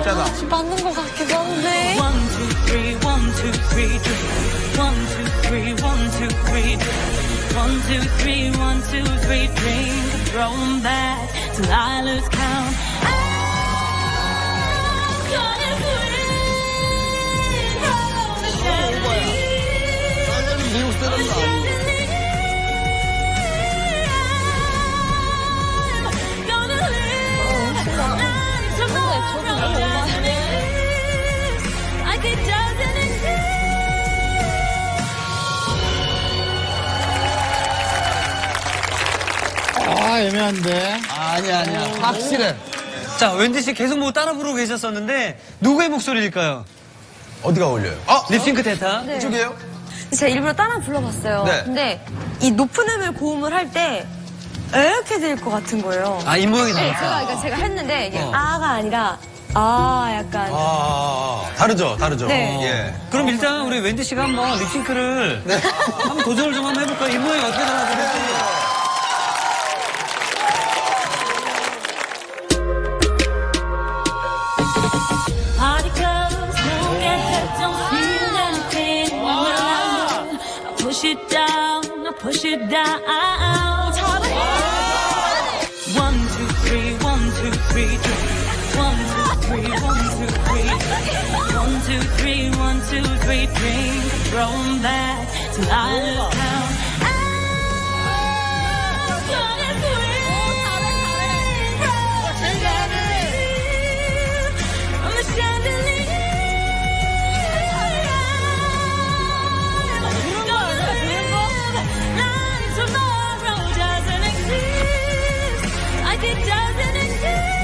있잖아. 맞는 것 같기도 한데. 1, 2, 3, 1, 2, 3, 1, 2, 3, 1, 2, 3, 1, 2, 3, dream, throw 'em back till I lose count. 미국 사람도 아니고. 아, 애매한데. 아니야. 확실해. 자, 웬디 씨 계속 뭐 따라 부르고 계셨었는데 누구의 목소리일까요? 어디가 어울려요? 립싱크 대타. 네. 이쪽이에요? 제가 일부러 따라 불러봤어요. 네. 근데 이 높은 음을 고음을 할 때 이렇게 될 것 같은 거예요. 아, 입모양이 네, 나니까. 제가 했는데 이게 어. 아가 아니라 약간. 다르죠. 네. 예. 그럼 일단 우리 웬디 씨가 한번 립싱크를 한번 도전을 좀 한번 해볼까요? 입모양이 어떻게 나올지. Party girls, look at that, don't feel anything. I push it down, I push it down. 1, 2, 3, 1, 2, 3, 1, 2, 3, 1, 2, 3, 1, 2, 3, 1, 2, 3, dream, throw 'em back till I lose count. It doesn't exist.